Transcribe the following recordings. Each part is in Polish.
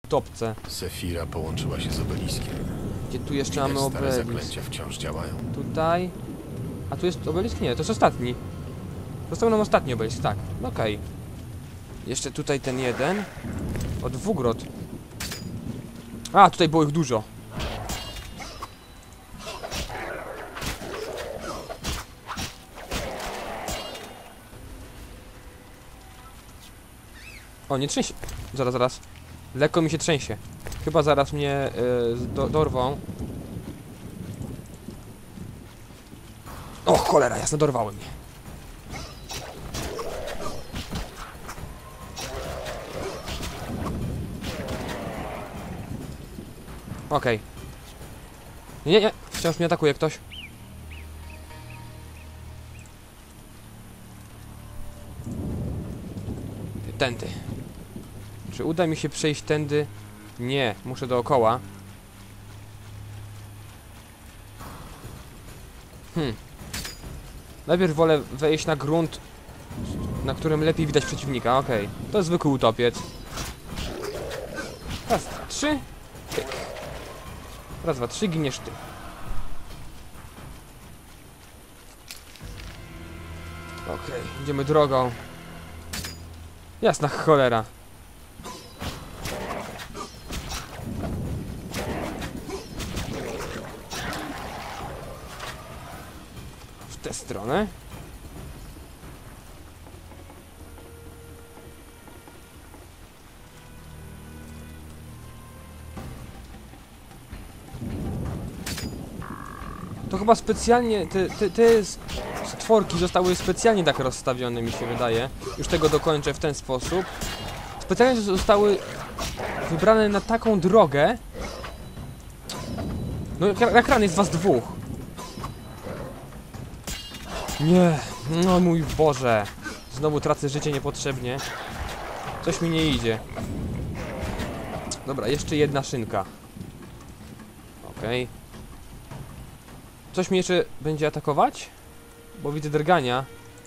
topce. Sefira połączyła się z obeliskiem. Gdzie tu jeszcze Widać, mamy stare obelisk? zaklęcia wciąż działają. Tutaj. A tu jest obelisk? Nie, to jest ostatni. Został nam ostatni obelisk, tak. No okej. Jeszcze tutaj ten jeden. O, dwugrot. A, tutaj było ich dużo. O, nie trzęsie. Zaraz, zaraz. Lekko mi się trzęsie. Chyba zaraz mnie dorwą. O, cholera, jasno, dorwały mnie. Okej. Nie, nie, wciąż mnie atakuje ktoś. Tędy. Czy uda mi się przejść tędy? Nie, muszę dookoła. Najpierw wolę wejść na grunt, na którym lepiej widać przeciwnika. Okej. To zwykły utopiec. Raz, trzy. Tyk. Raz, dwa, trzy, giniesz ty. Okej, idziemy drogą. Jasna cholera. W tę stronę. To chyba specjalnie, te stworki zostały specjalnie tak rozstawione, mi się wydaje. Już tego dokończę w ten sposób. Specjalnie zostały wybrane na taką drogę. No jak ran jest was dwóch. Nie, no mój Boże. Znowu tracę życie niepotrzebnie. Coś mi nie idzie. Dobra, jeszcze jedna szynka. Okej. Coś mnie jeszcze będzie atakować? Bo widzę drgania.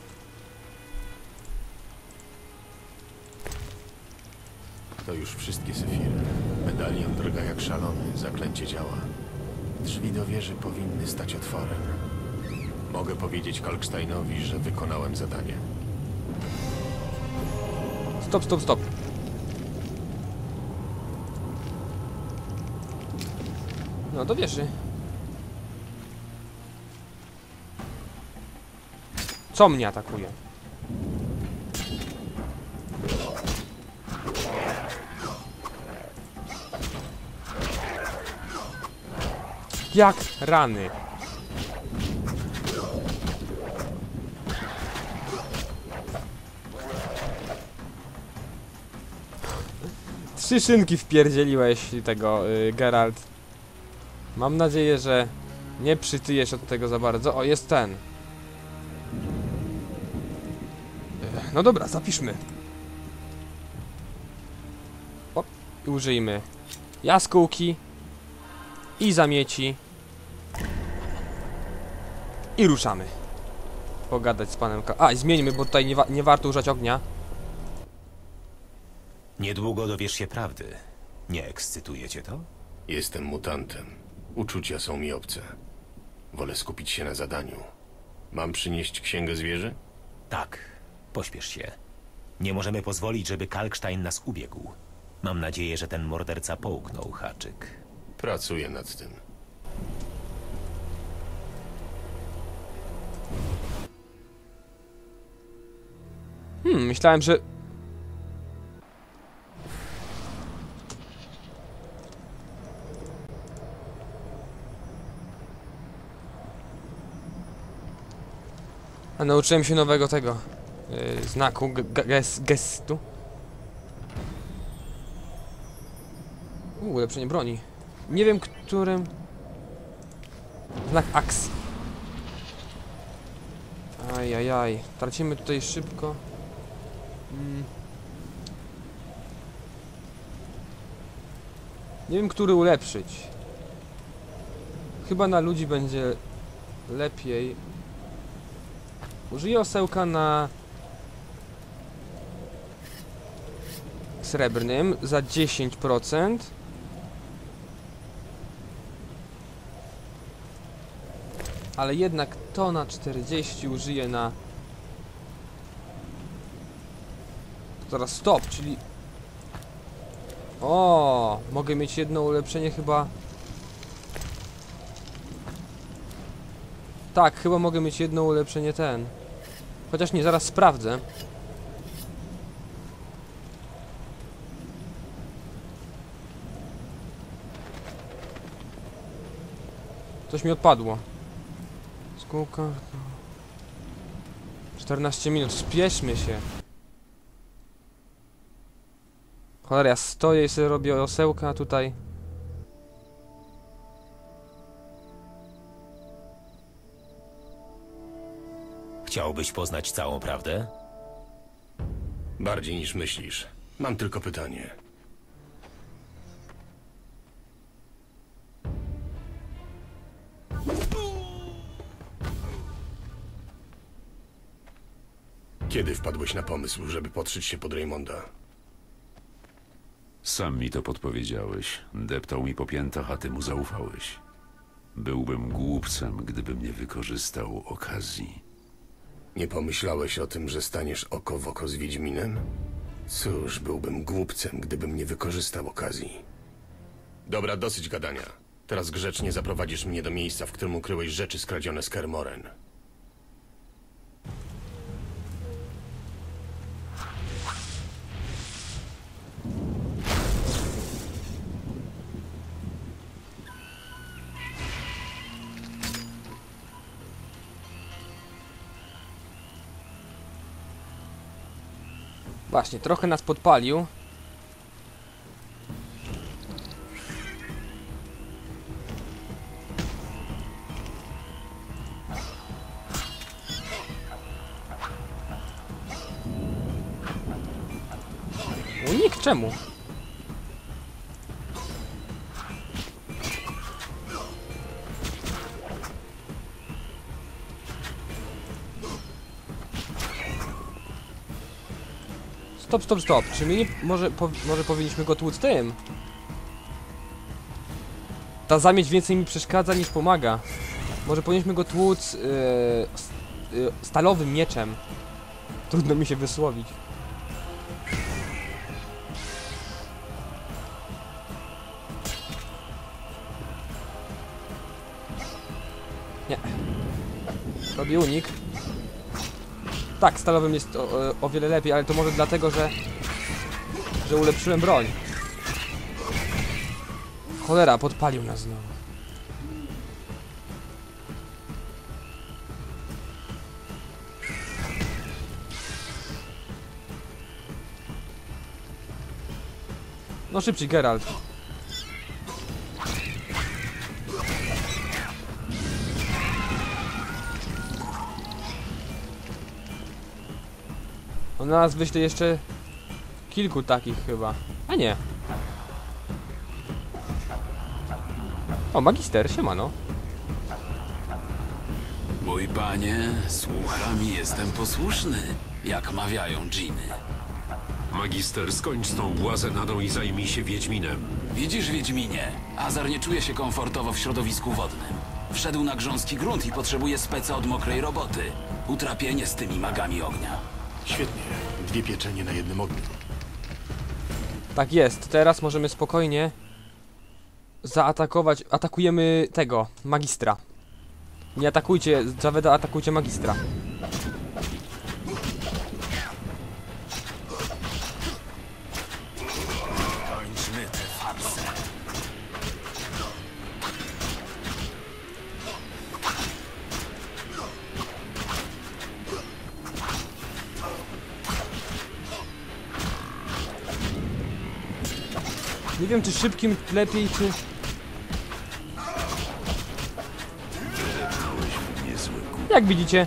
To już wszystkie Sefiry. Medalion drga jak szalony, zaklęcie działa. Drzwi do wieży powinny stać otworem. Mogę powiedzieć Kalksteinowi, że wykonałem zadanie. Stop, stop, stop. No, do wieży. Co mnie atakuje? Jak rany. Trzy szynki wpierdzieliłeś tego, Geralt. Mam nadzieję, że nie przytyjesz od tego za bardzo. O, jest ten. No dobra, zapiszmy. O, i użyjmy jaskółki i zamieci. I ruszamy. Pogadać z panem A, i zmieńmy, bo tutaj nie warto używać ognia. Niedługo dowiesz się prawdy. Nie ekscytuje cię to? Jestem mutantem. Uczucia są mi obce. Wolę skupić się na zadaniu. Mam przynieść księgę zwierzy? Tak. Pośpiesz się. Nie możemy pozwolić, żeby Kalkstein nas ubiegł. Mam nadzieję, że ten morderca połknął haczyk. Pracuję nad tym. Myślałem, że... A nauczyłem się nowego tego znaku, gestu. Ulepszenie broni. Nie wiem, którym... Znak akcji. Ajajaj. Tracimy tutaj szybko. Nie wiem, który ulepszyć. Chyba na ludzi będzie lepiej. Użyję osełka na srebrnym za 10%. Ale jednak to na 40 użyję na... Zaraz stop, czyli... O, mogę mieć jedno ulepszenie chyba... Tak, chyba mogę mieć jedno ulepszenie ten. Chociaż nie, zaraz sprawdzę. Coś mi odpadło. Skółka... 14 minut, spieszmy się. Cholera, ja stoję i sobie robię osełka, a tutaj... Chciałbyś poznać całą prawdę? Bardziej niż myślisz. Mam tylko pytanie. Kiedy wpadłeś na pomysł, żeby podszyć się pod Raymonda? Sam mi to podpowiedziałeś. Deptał mi po piętach, a ty mu zaufałeś. Byłbym głupcem, gdybym nie wykorzystał okazji. Nie pomyślałeś o tym, że staniesz oko w oko z Wiedźminem? Cóż, byłbym głupcem, gdybym nie wykorzystał okazji. Dobra, dosyć gadania. Teraz grzecznie zaprowadzisz mnie do miejsca, w którym ukryłeś rzeczy skradzione z Kermoren. Właśnie, trochę nas podpalił. Unik? Czemu? Stop, stop, stop. Czy my nie... Może powinniśmy go tłuc tym? Ta zamieć więcej mi przeszkadza niż pomaga. Może powinniśmy go tłuc... stalowym mieczem. Trudno mi się wysłowić. Nie. Robię unik. Tak, stalowym jest o wiele lepiej, ale to może dlatego, że ulepszyłem broń. Cholera, podpalił nas znowu. No szybciej, Geralt. On na nas wyśle jeszcze kilku takich chyba. A nie. O, magister, siemano. Mój panie, słucham i jestem posłuszny, jak mawiają dżiny. Magister, skończ z tą błazenadą i zajmij się Wiedźminem. Widzisz, Wiedźminie, Azar nie czuje się komfortowo w środowisku wodnym. Wszedł na grząski grunt i potrzebuje speca od mokrej roboty. Utrapienie z tymi magami ognia. Świetnie. 2 pieczenie na jednym ogniu. Tak jest, teraz możemy spokojnie zaatakować. Atakujemy tego, magistra. Nie atakujcie Javeda, atakujcie magistra. Kończmy tę farsę. Nie wiem, czy szybkim lepiej, czy... Jak widzicie?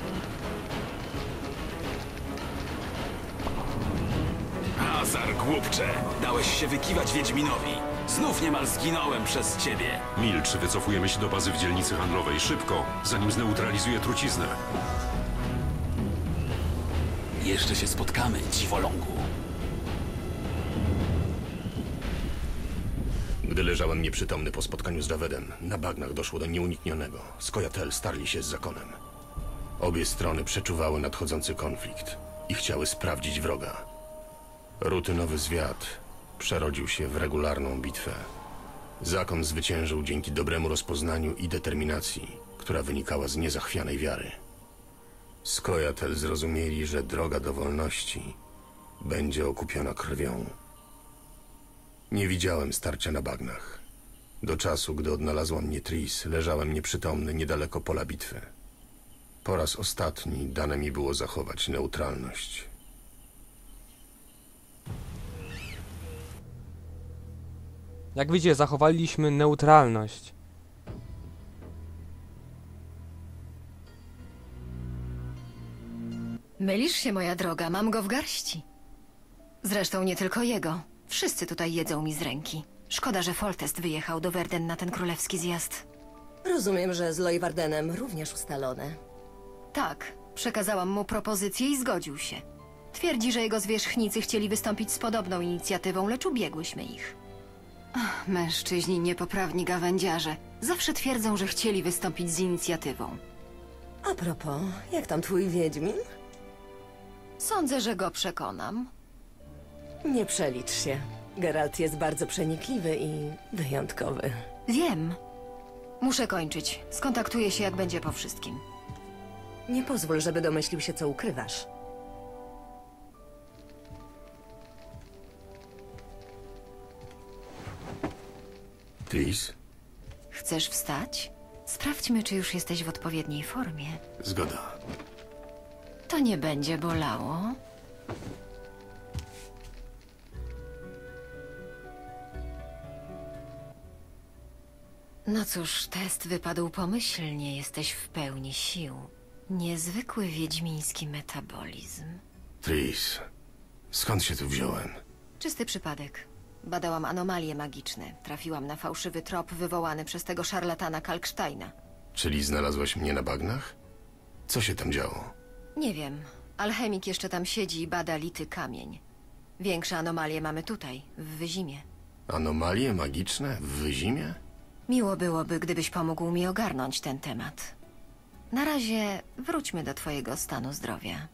Azar, głupcze, dałeś się wykiwać Wiedźminowi. Znów niemal zginąłem przez ciebie. Milcz, wycofujemy się do bazy w dzielnicy handlowej. Szybko, zanim zneutralizuje truciznę. Jeszcze się spotkamy, dziwolągu. Gdy leżałem nieprzytomny po spotkaniu z Davedem, na bagnach doszło do nieuniknionego. Skojatel starli się z zakonem. Obie strony przeczuwały nadchodzący konflikt i chciały sprawdzić wroga. Rutynowy zwiat przerodził się w regularną bitwę. Zakon zwyciężył dzięki dobremu rozpoznaniu i determinacji, która wynikała z niezachwianej wiary. Skojatel zrozumieli, że droga do wolności będzie okupiona krwią. Nie widziałem starcia na bagnach. Do czasu, gdy odnalazła mnie Tris, leżałem nieprzytomny niedaleko pola bitwy. Po raz ostatni dane mi było zachować neutralność. Jak widzicie, zachowaliśmy neutralność. Mylisz się, moja droga, mam go w garści. Zresztą nie tylko jego. Wszyscy tutaj jedzą mi z ręki. Szkoda, że Foltest wyjechał do Verden na ten królewski zjazd. Rozumiem, że z Lojwardenem również ustalone. Tak, przekazałam mu propozycję i zgodził się. Twierdzi, że jego zwierzchnicy chcieli wystąpić z podobną inicjatywą, lecz ubiegłyśmy ich. Ach, mężczyźni niepoprawni gawędziarze. Zawsze twierdzą, że chcieli wystąpić z inicjatywą. A propos, jak tam twój Wiedźmin? Sądzę, że go przekonam. Nie przelicz się. Geralt jest bardzo przenikliwy i wyjątkowy. Wiem. Muszę kończyć. Skontaktuję się, jak będzie po wszystkim. Nie pozwól, żeby domyślił się, co ukrywasz. Tris? Chcesz wstać? Sprawdźmy, czy już jesteś w odpowiedniej formie. Zgoda. To nie będzie bolało. No cóż, test wypadł pomyślnie. Jesteś w pełni sił. Niezwykły wiedźmiński metabolizm. Tris, skąd się tu wziąłem? Czysty przypadek. Badałam anomalie magiczne. Trafiłam na fałszywy trop wywołany przez tego szarlatana Kalksteina. Czyli znalazłaś mnie na bagnach? Co się tam działo? Nie wiem. Alchemik jeszcze tam siedzi i bada lity kamień. Większe anomalie mamy tutaj, w Wyzimie. Anomalie magiczne w Wyzimie? Miło byłoby, gdybyś pomógł mi ogarnąć ten temat. Na razie wróćmy do twojego stanu zdrowia.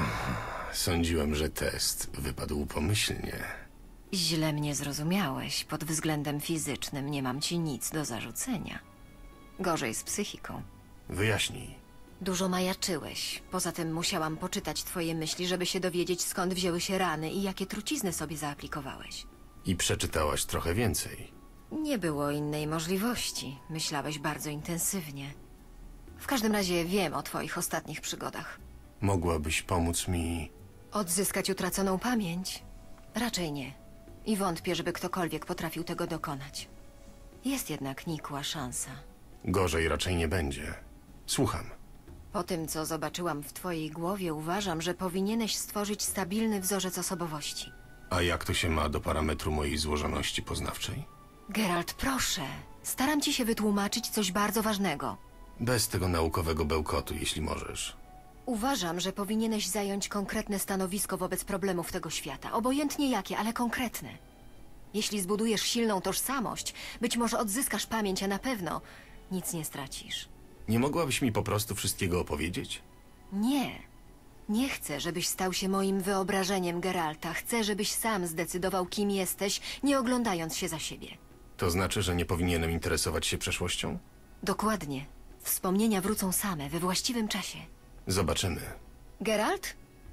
Sądziłem, że test wypadł pomyślnie. Źle mnie zrozumiałeś. Pod względem fizycznym nie mam ci nic do zarzucenia. Gorzej z psychiką. Wyjaśnij. Dużo majaczyłeś. Poza tym musiałam poczytać twoje myśli, żeby się dowiedzieć, skąd wzięły się rany i jakie trucizny sobie zaaplikowałeś. I przeczytałaś trochę więcej. Nie było innej możliwości. Myślałeś bardzo intensywnie. W każdym razie wiem o twoich ostatnich przygodach. Mogłabyś pomóc mi... Odzyskać utraconą pamięć? Raczej nie. I wątpię, żeby ktokolwiek potrafił tego dokonać. Jest jednak nikła szansa. Gorzej raczej nie będzie. Słucham. Po tym, co zobaczyłam w twojej głowie, uważam, że powinieneś stworzyć stabilny wzorzec osobowości. A jak to się ma do parametru mojej złożoności poznawczej? Geralt, proszę. Staram ci się wytłumaczyć coś bardzo ważnego. Bez tego naukowego bełkotu, jeśli możesz. Uważam, że powinieneś zająć konkretne stanowisko wobec problemów tego świata. Obojętnie jakie, ale konkretne. Jeśli zbudujesz silną tożsamość, być może odzyskasz pamięć, a na pewno nic nie stracisz. Nie mogłabyś mi po prostu wszystkiego opowiedzieć? Nie. Nie chcę, żebyś stał się moim wyobrażeniem, Geralta. Chcę, żebyś sam zdecydował, kim jesteś, nie oglądając się za siebie. To znaczy, że nie powinienem interesować się przeszłością? Dokładnie. Wspomnienia wrócą same, we właściwym czasie. Zobaczymy. Geralt?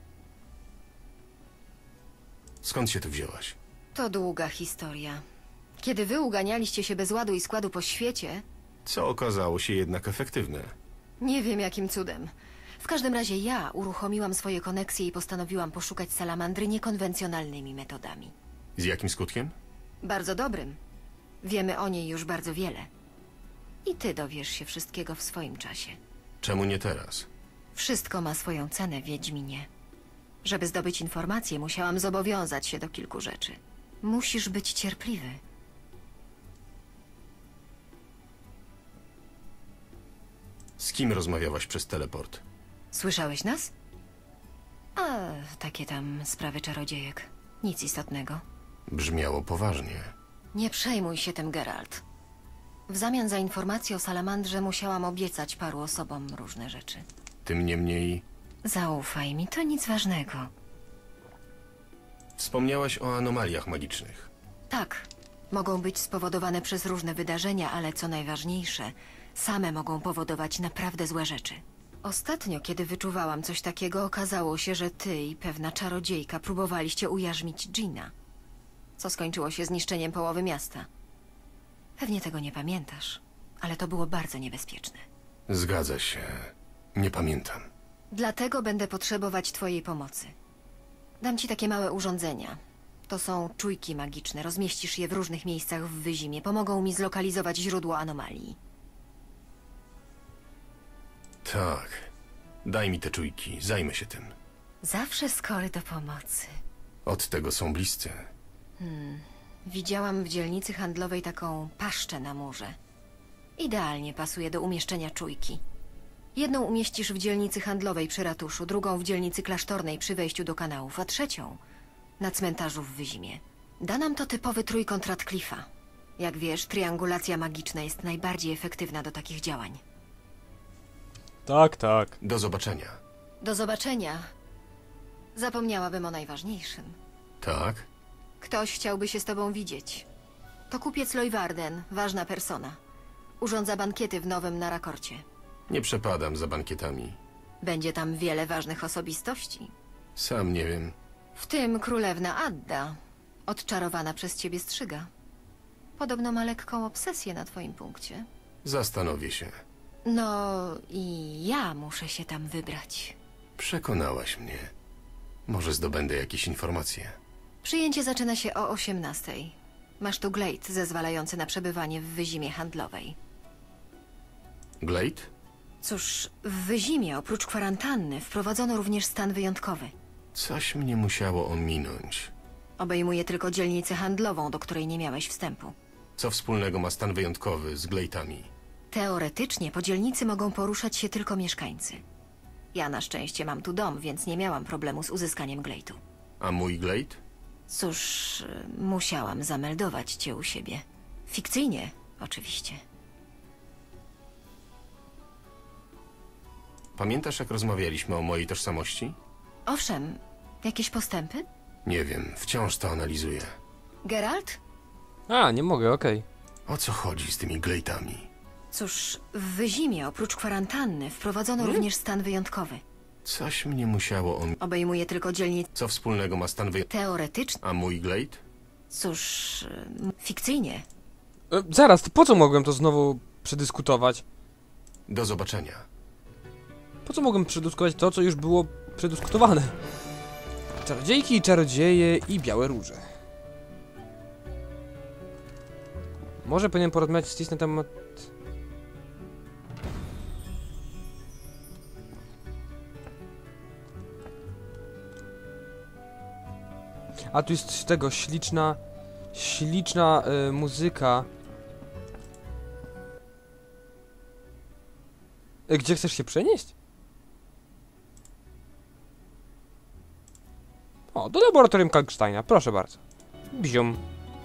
Skąd się tu wzięłaś? To długa historia. Kiedy wy uganialiście się bez ładu i składu po świecie, Co okazało się jednak efektywne. nie wiem jakim cudem. W każdym razie ja uruchomiłam swoje koneksje i postanowiłam poszukać salamandry niekonwencjonalnymi metodami. Z jakim skutkiem? Bardzo dobrym. Wiemy o niej już bardzo wiele. I ty dowiesz się wszystkiego w swoim czasie. Czemu nie teraz? Wszystko ma swoją cenę, Wiedźminie. Żeby zdobyć informacje, musiałam zobowiązać się do kilku rzeczy. Musisz być cierpliwy. Z kim rozmawiałaś przez teleport? Słyszałeś nas? A, takie tam sprawy czarodziejek. Nic istotnego. Brzmiało poważnie. Nie przejmuj się tym, Geralt. W zamian za informację o salamandrze musiałam obiecać paru osobom różne rzeczy. Tym niemniej Zaufaj mi, to nic ważnego. wspomniałaś o anomaliach magicznych. Tak, mogą być spowodowane przez różne wydarzenia, ale co najważniejsze, same mogą powodować naprawdę złe rzeczy. Ostatnio, kiedy wyczuwałam coś takiego, okazało się, że ty i pewna czarodziejka próbowaliście ujarzmić Gina, co skończyło się zniszczeniem połowy miasta. Pewnie tego nie pamiętasz, ale to było bardzo niebezpieczne. Zgadza się. Nie pamiętam. Dlatego będę potrzebować twojej pomocy. Dam ci takie małe urządzenia. To są czujki magiczne. Rozmieścisz je w różnych miejscach w Wyzimie. Pomogą mi zlokalizować źródło anomalii. Tak. Daj mi te czujki, zajmę się tym. Zawsze skory do pomocy. Od tego są bliscy. Widziałam w dzielnicy handlowej taką paszczę na murze. Idealnie pasuje do umieszczenia czujki. Jedną umieścisz w dzielnicy handlowej przy ratuszu, drugą w dzielnicy klasztornej przy wejściu do kanałów, a trzecią na cmentarzu w Wyzimie. Da nam to typowy trójkąt Radcliffe'a. Jak wiesz, triangulacja magiczna jest najbardziej efektywna do takich działań. Tak, tak. Do zobaczenia. Do zobaczenia. Zapomniałabym o najważniejszym. Tak? Ktoś chciałby się z tobą widzieć. To kupiec Leuwarden, ważna persona. Urządza bankiety w nowym Narakorcie. Nie przepadam za bankietami. Będzie tam wiele ważnych osobistości. Sam nie wiem. W tym królewna Adda, odczarowana przez ciebie strzyga. Podobno ma lekką obsesję na twoim punkcie. Zastanowię się. No i ja muszę się tam wybrać. Przekonałaś mnie. Może zdobędę jakieś informacje. Przyjęcie zaczyna się o 18:00. Masz tu glejt zezwalający na przebywanie w Wyzimie handlowej. Glade? Cóż, w Wyzimie oprócz kwarantanny wprowadzono również stan wyjątkowy. Coś mnie musiało ominąć. Obejmuje tylko dzielnicę handlową, do której nie miałeś wstępu. Co wspólnego ma stan wyjątkowy z Glade'ami? Teoretycznie po dzielnicy mogą poruszać się tylko mieszkańcy. Ja na szczęście mam tu dom, więc nie miałam problemu z uzyskaniem glejtu. A mój Glade? Cóż, musiałam zameldować cię u siebie. Fikcyjnie, oczywiście. Pamiętasz, jak rozmawialiśmy o mojej tożsamości? Owszem, jakieś postępy? Nie wiem, wciąż to analizuję. Geralt? A, nie mogę, okej. O co chodzi z tymi Glade'ami? Cóż, w Wyzimie oprócz kwarantanny wprowadzono również stan wyjątkowy. Coś mnie musiało Obejmuje tylko dzielnicę. Co wspólnego ma stan wyjątkowy? Teoretycznie. A mój Glade? Cóż, fikcyjnie. Zaraz, to po co mogłem to znowu przedyskutować? Do zobaczenia. Po co mogłem przedyskutować to, co już było przedyskutowane? Czarodziejki, czarodzieje i białe róże. Może powinienem porozmawiać z Tis na temat... A tu jest z tego śliczna muzyka. Gdzie chcesz się przenieść? O, do laboratorium Kalksteina, proszę bardzo. Bzium.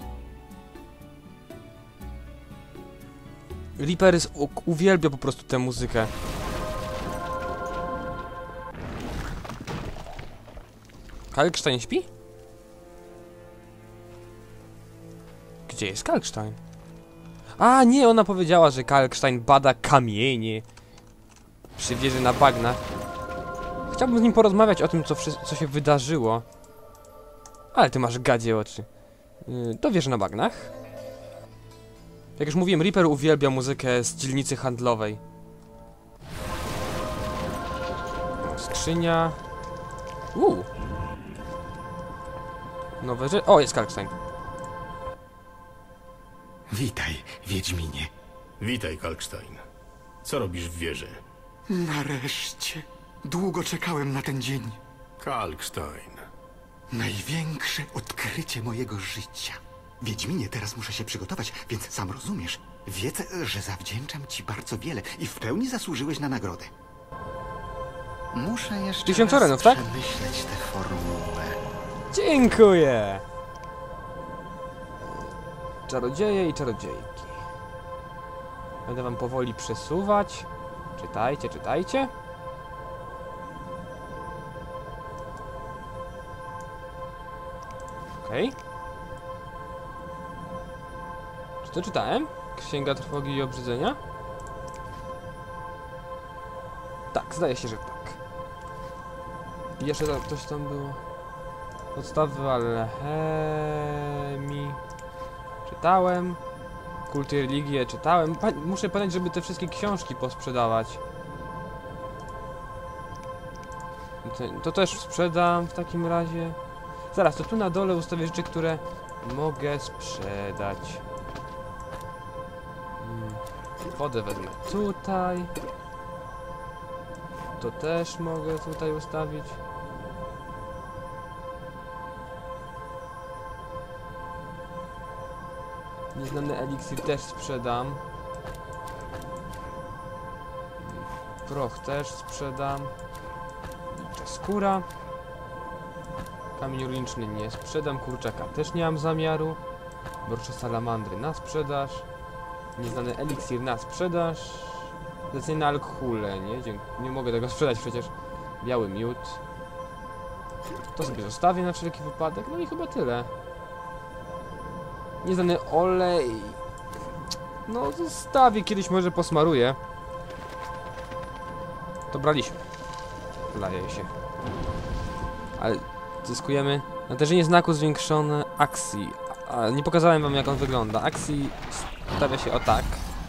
Reaper uwielbia po prostu tę muzykę. Kalkstein śpi? Gdzie jest Kalkstein? A, nie, ona powiedziała, że Kalkstein bada kamienie przy wieży na bagnach. Chciałbym z nim porozmawiać o tym, co się wydarzyło. Ale ty masz gadzie oczy. Do wieży na bagnach. Jak już mówiłem, Reaper uwielbia muzykę z dzielnicy handlowej. Skrzynia. Nowe rzeczy. O, jest Kalkstein. Witaj, Wiedźminie. Witaj, Kalkstein. Co robisz w wieży? Nareszcie. Długo czekałem na ten dzień. Kalkstein. Największe odkrycie mojego życia. Wiedźminie, teraz muszę się przygotować, więc sam rozumiesz. Wiedz, że zawdzięczam ci bardzo wiele i w pełni zasłużyłeś na nagrodę. Muszę jeszcze 1000 raz arenów, tak? przemyśleć tę formułę. Dziękuję! czarodzieje i czarodziejki. Będę wam powoli przesuwać. Czytajcie, czytajcie. Okej. Czy to czytałem? Księga Trwogi i Obrzydzenia? Tak, zdaje się, że tak. I jeszcze coś tam było. Podstawy alchemii. Czytałem. Kulty i religię czytałem. Muszę pamiętać, żeby te wszystkie książki posprzedawać. To też sprzedam w takim razie. Zaraz, to tu na dole ustawię rzeczy, które mogę sprzedać. Wodę wezmę tutaj. To też mogę tutaj ustawić. Nieznany eliksir też sprzedam. Proch też sprzedam. Wilcza skóra. Kamień runiczny nie sprzedam. Kurczaka też nie mam zamiaru. Borcze salamandry na sprzedaż. Nieznany eliksir na sprzedaż. Zlecenie na alkohole, nie? Nie mogę tego sprzedać przecież. Biały miód. To sobie zostawię na wszelki wypadek. No i chyba tyle. Nieznany olej. No zostawię, kiedyś może posmaruję. To braliśmy. Leje się. Ale zyskujemy natężenie znaku zwiększone akcji. Nie pokazałem wam, jak on wygląda. Akcji stawia się o tak.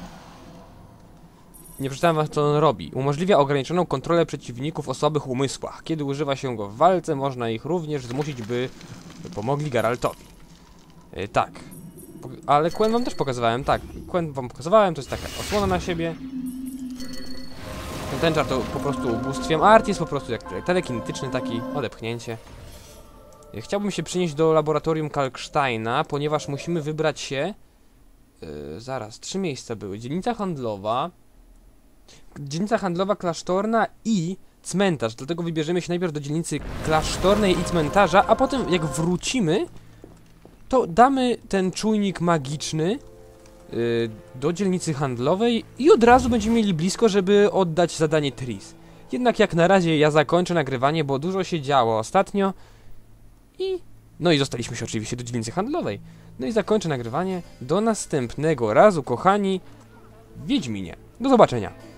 Nie przeczytałem wam, co on robi. Umożliwia ograniczoną kontrolę przeciwników o słabych umysłach. Kiedy używa się go w walce, można ich również zmusić, by pomogli Geraltowi. Tak. Ale Quen wam też pokazywałem. Tak, Quen wam pokazywałem. To jest taka osłona na siebie. Ten tęczar to po prostu ubóstwiam. Art jest po prostu jak telekinetyczny, taki odepchnięcie. Chciałbym się przenieść do laboratorium Kalksteina, ponieważ musimy wybrać się... zaraz, 3 miejsca były. Dzielnica handlowa klasztorna i cmentarz. Dlatego wybierzemy się najpierw do dzielnicy klasztornej i cmentarza, a potem jak wrócimy, to damy ten czujnik magiczny do dzielnicy handlowej i od razu będziemy mieli blisko, żeby oddać zadanie Triss. Jednak jak na razie ja zakończę nagrywanie, bo dużo się działo ostatnio. No i zostaliśmy się oczywiście do dzielnicy handlowej. No i zakończę nagrywanie. Do następnego razu, kochani Wiedźminie. Do zobaczenia.